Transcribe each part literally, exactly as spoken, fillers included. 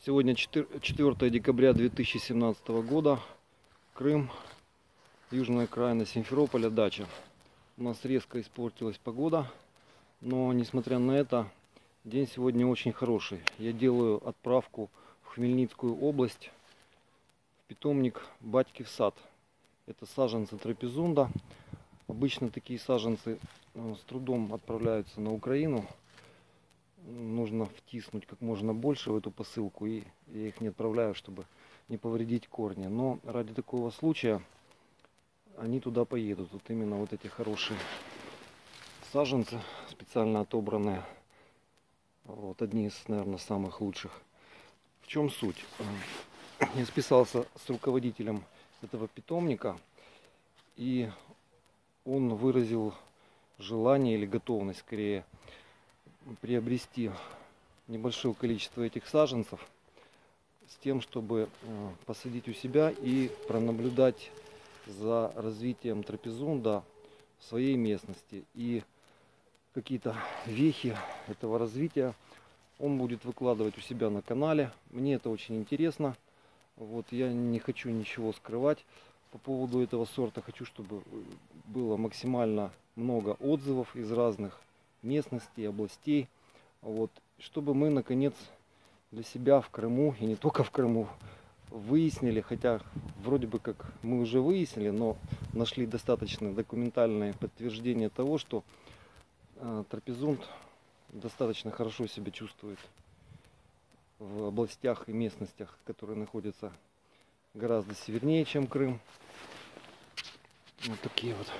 Сегодня четвёртое декабря две тысячи семнадцатого года. Крым, южная окраина Симферополя, дача. У нас резко испортилась погода, но несмотря на это, день сегодня очень хороший. Я делаю отправку в Хмельницкую область, в питомник Батькив сад. Это саженцы трапезунда. Обычно такие саженцы с трудом отправляются на Украину. Нужно втиснуть как можно больше в эту посылку, и я их не отправляю, чтобы не повредить корни. Но ради такого случая они туда поедут. Вот именно вот эти хорошие саженцы, специально отобранные. Вот одни из, наверное, самых лучших. В чем суть? Я списался с руководителем этого питомника, и он выразил желание или готовность, скорее, приобрести небольшое количество этих саженцев с тем, чтобы посадить у себя и пронаблюдать за развитием трапезунда в своей местности. И какие-то вехи этого развития он будет выкладывать у себя на канале. Мне это очень интересно. Вот, я не хочу ничего скрывать по поводу этого сорта. Хочу, чтобы было максимально много отзывов из разных местностей, областей. Вот, чтобы мы наконец для себя в Крыму, и не только в Крыму, выяснили, хотя вроде бы как мы уже выяснили, но нашли достаточно документальное подтверждение того, что э, трапезунд достаточно хорошо себя чувствует в областях и местностях, которые находятся гораздо севернее, чем Крым. Вот такие вот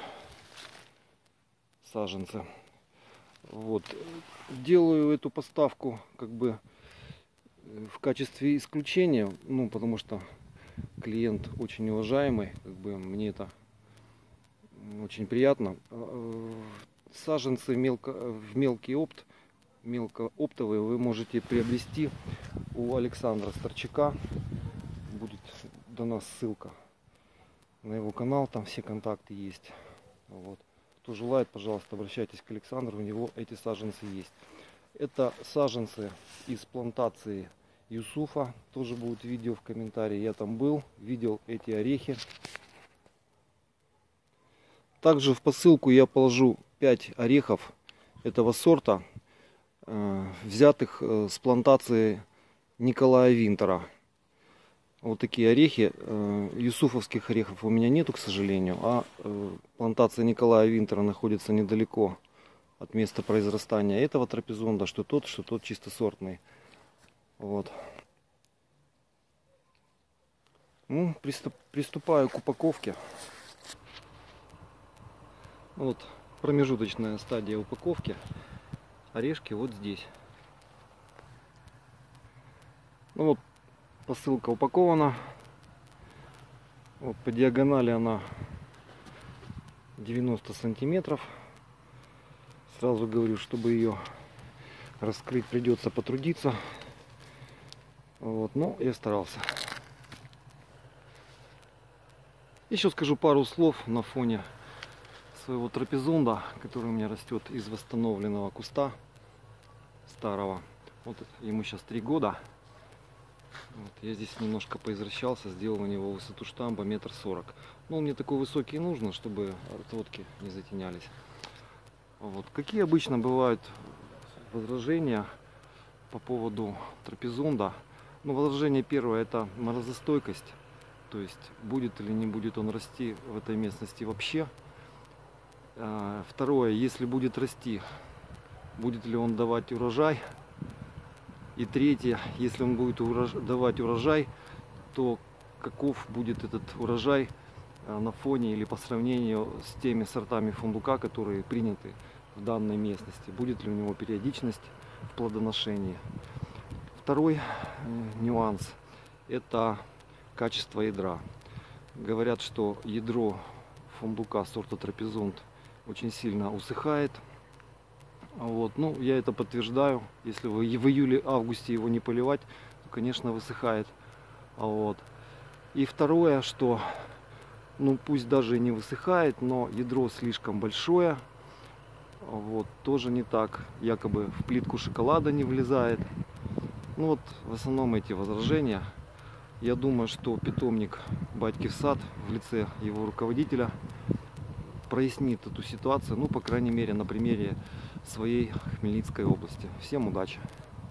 саженцы. Вот. Делаю эту поставку как бы в качестве исключения, ну, потому что клиент очень уважаемый, как бы мне это очень приятно. Саженцы мелко, в мелкий опт, мелкооптовые вы можете приобрести у Александра Старчака. Будет дана ссылка на его канал, там все контакты есть. Вот. Кто желает, пожалуйста, обращайтесь к Александру, у него эти саженцы есть. Это саженцы из плантации Юсуфа, тоже будет видео в комментарии, я там был, видел эти орехи. Также в посылку я положу пять орехов этого сорта, взятых с плантации Николая Винтера. Вот такие орехи. Юсуфовских орехов у меня нету, к сожалению, а плантация Николая Винтера находится недалеко от места произрастания этого трапезунда, что тот, что тот чистосортный. Вот. Ну, приступ, приступаю к упаковке. Вот промежуточная стадия упаковки. Орешки вот здесь. Ну вот, посылка упакована. Вот по диагонали она девяносто сантиметров. Сразу говорю, чтобы ее раскрыть, придется потрудиться. Вот, но я старался. Еще скажу пару слов на фоне своего трапезунда, который у меня растет из восстановленного куста старого. Вот ему сейчас три года. Вот, я здесь немножко поизвращался, сделал у него высоту штамба метр сорок. Но мне такой высокий нужно, чтобы отводки не затенялись. Вот. Какие обычно бывают возражения по поводу трапезунда? Ну, возражение первое — это морозостойкость. То есть будет или не будет он расти в этой местности вообще. Второе, если будет расти, будет ли он давать урожай. И третье, если он будет урож... давать урожай, то каков будет этот урожай на фоне или по сравнению с теми сортами фундука, которые приняты в данной местности. Будет ли у него периодичность в плодоношении. Второй нюанс — это качество ядра. Говорят, что ядро фундука сорта трапезунд очень сильно усыхает. Вот. Ну, я это подтверждаю. Если вы в июле-августе его не поливать, то, конечно, высыхает. Вот. И второе, что, ну, пусть даже и не высыхает, но ядро слишком большое. Вот. Тоже не так. Якобы в плитку шоколада не влезает. Ну вот в основном эти возражения. Я думаю, что питомник Батьків сад в лице его руководителя прояснит эту ситуацию, ну, по крайней мере, на примере своей Хмельницкой области. Всем удачи!